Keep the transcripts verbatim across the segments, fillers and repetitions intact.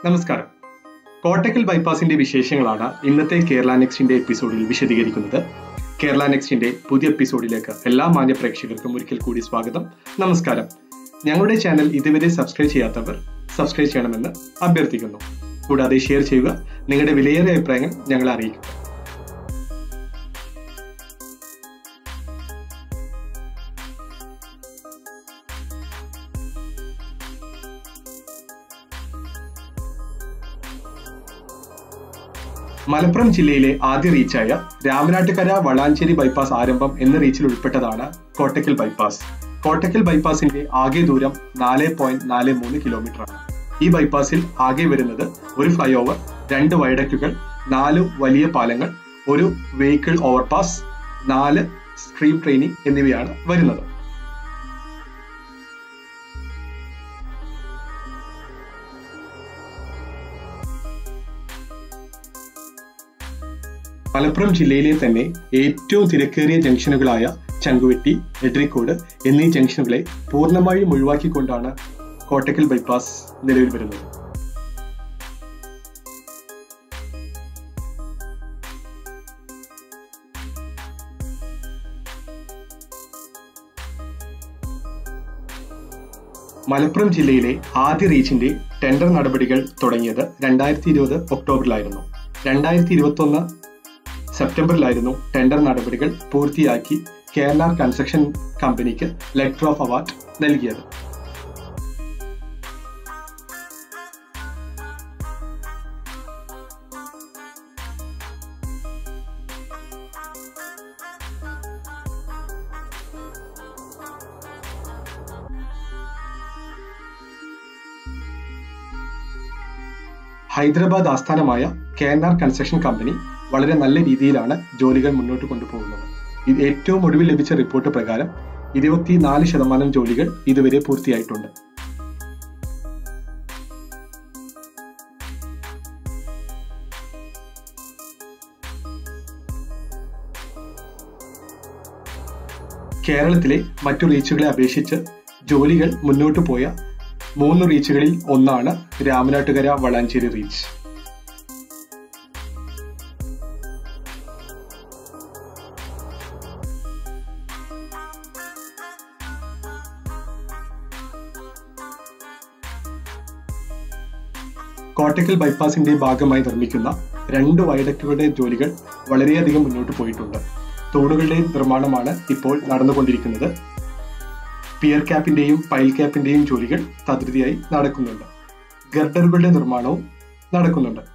നമസ്കാരം. കോട്ടക്കൽ ബൈപ്പാസിന്റെ വിശേഷങ്ങളാണ് ഇന്നത്തെ കേരള നെക്സ്റ്റിന്റെ എപ്പിസോഡിൽ വിശദീകരിക്കുന്നത്. കേരള നെക്സ്റ്റിന്റെ പുതിയ എപ്പിസോഡിലേക്ക് എല്ലാ മാന്യ പ്രേക്ഷകർക്കും ഒരിക്കൽ കൂടി സ്വാഗതം. നമസ്കാരം. ഞങ്ങളുടെ ചാനൽ ഇതുവരെ സബ്സ്ക്രൈബ് ചെയ്യാത്തവർ സബ്സ്ക്രൈബ് ചെയ്യണമെന്ന് അഭ്യർത്ഥിക്കുന്നു. കൂടാതെ ഷെയർ ചെയ്യുക. നിങ്ങളുടെ വിലയേറിയ അഭിപ്രായങ്ങൾ ഞങ്ങളെ അറിയിക്കുക. മലപ്പുറം ജില്ലയിലെ ആദ്യ റീച്ചായ രാമനാട്ടുകര വളാഞ്ചേരി ബൈപ്പാസ് ആരംഭം എന്ന റീച്ചിൽ ഉൾപ്പെട്ടതാണ് കോട്ടക്കൽ ബൈപ്പാസ്. കോട്ടക്കൽ ബൈപ്പാസിന്റെ ആകെ ദൂരം നാല് പോയിന്റ് നാല് മൂന്ന് കിലോമീറ്റർ ആണ്. ഈ ബൈപ്പാസിൽ ആകെ വരുന്നത് ഒരു ഫ്ലൈ ഓവർ, രണ്ട് വയഡക്റ്റുകൾ, നാല് വലിയ പാലങ്ങൾ, ഒരു വെഹിക്കിൾ ഓവർപാസ്, നാല് സ്ട്രീം ട്രെയിനിങ് എന്നിവയാണ് വരുന്നത്. മലപ്പുറം ജില്ലയിലെ തന്നെ ഏറ്റവും തിരക്കേറിയ ജംഗ്ഷനുകളായ ചങ്കുവെട്ടി, എഡ്രിക്കോട് എന്നീ ജംഗ്ഷനുകളെ പൂർണ്ണമായും ഒഴിവാക്കിക്കൊണ്ടാണ് കോട്ടക്കൽ ബൈപ്പാസ് നിലവിൽ വരുന്നത്. മലപ്പുറം ജില്ലയിലെ ആദ്യ റീച്ചിന്റെ ടെൻഡർ നടപടികൾ തുടങ്ങിയത് രണ്ടായിരത്തി ഇരുപത് ഒക്ടോബറിലായിരുന്നു. രണ്ടായിരത്തി ഇരുപത്തി ഒന്ന് സെപ്റ്റംബറിലായിരുന്നു ടെൻഡർ നടപടികൾ പൂർത്തിയാക്കി കെ എൻ ആർ കൺസ്ട്രക്ഷൻ കമ്പനിക്ക് ലെറ്റർ ഓഫ് അവാർഡ് നൽകിയത്. ഹൈദരാബാദ് ആസ്ഥാനമായ K N R construction company വളരെ നല്ല രീതിയിലാണ് ജോലികൾ മുന്നോട്ട് കൊണ്ടുപോകുന്നത്. ഇത് ഏറ്റവും ഒടുവിൽ ലഭിച്ച റിപ്പോർട്ട് പ്രകാരം ഇരുപത്തിനാല് ശതമാനം ജോലികൾ ഇതുവരെ പൂർത്തിയായിട്ടുണ്ട്. കേരളത്തിലെ മറ്റു റീച്ചുകളെ അപേക്ഷിച്ച് ജോലികൾ മുന്നോട്ട് പോയ മൂന്ന് റീച്ചുകളിൽ ഒന്നാണ് രാമനാട്ടുകര വളാഞ്ചേരി റീച്ച്. കോട്ടക്കൽ ബൈപ്പാസിന്റെ ഭാഗമായി നിർമ്മിക്കുന്ന രണ്ട് വയഡക്റ്റുകളുടെ ജോലികൾ വളരെയധികം മുന്നോട്ട് പോയിട്ടുണ്ട്. തൂണുകളുടെ നിർമ്മാണമാണ് ഇപ്പോൾ നടന്നുകൊണ്ടിരിക്കുന്നത്. പിയർ ക്യാപ്പിന്റെയും പൈൽ ക്യാപ്പിന്റെയും ജോലികൾ തകൃതിയായി നടക്കുന്നുണ്ട്. ഗർഡറുകളുടെ നിർമ്മാണവും നടക്കുന്നുണ്ട്.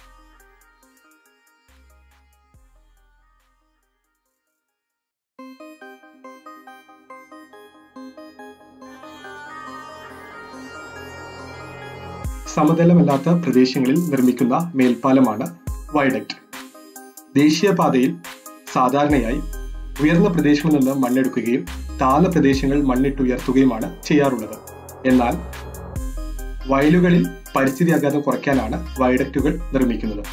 സമതലമല്ലാത്ത പ്രദേശങ്ങളിൽ നിർമ്മിക്കുന്ന മേൽപ്പാലമാണ് വയഡക്റ്റ്. ദേശീയപാതയിൽ സാധാരണയായി ഉയർന്ന പ്രദേശങ്ങളിൽ നിന്ന് മണ്ണെടുക്കുകയും താഴ്ന്ന പ്രദേശങ്ങൾ മണ്ണിട്ടുയർത്തുകയുമാണ് ചെയ്യാറുള്ളത്. എന്നാൽ വയലുകളിൽ പരിസ്ഥിതി ആഘാതം കുറയ്ക്കാനാണ് വയഡക്റ്റുകൾ നിർമ്മിക്കുന്നത്.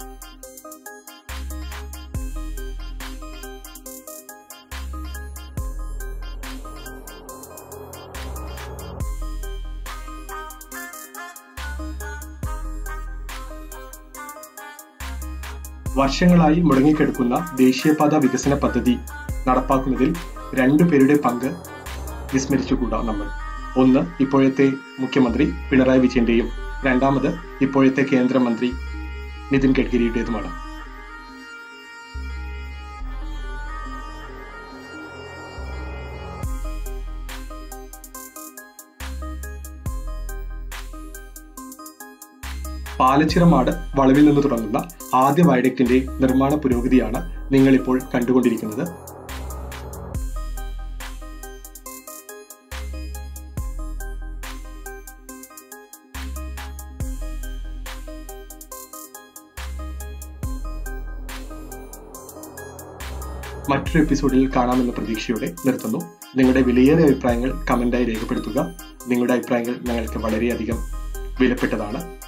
വർഷങ്ങളായി മുടങ്ങിക്കിടക്കുന്ന ദേശീയപാത വികസന പദ്ധതി നടപ്പാക്കുന്നതിൽ രണ്ടു പേരുടെ പങ്ക് വിസ്മരിച്ചുകൂടാ നമ്മൾ. ഒന്ന് ഇപ്പോഴത്തെ മുഖ്യമന്ത്രി പിണറായി വിജയന്റെയും രണ്ടാമത് ഇപ്പോഴത്തെ കേന്ദ്രമന്ത്രി നിതിൻ ഗഡ്കരിയുടേതുമാണ്. പാലച്ചിറമാട് വളവിൽ നിന്ന് തുടങ്ങുന്ന ആദ്യ വയഡക്റ്റിന്റെ നിർമ്മാണ പുരോഗതിയാണ് നിങ്ങളിപ്പോൾ കണ്ടുകൊണ്ടിരിക്കുന്നത്. മറ്റൊരു എപ്പിസോഡിൽ കാണാമെന്ന പ്രതീക്ഷയോടെ നിർത്തുന്നു. നിങ്ങളുടെ വിലയേറിയ അഭിപ്രായങ്ങൾ കമന്റായി രേഖപ്പെടുത്തുക. നിങ്ങളുടെ അഭിപ്രായങ്ങൾ ഞങ്ങൾക്ക് വളരെയധികം വിലപ്പെട്ടതാണ്.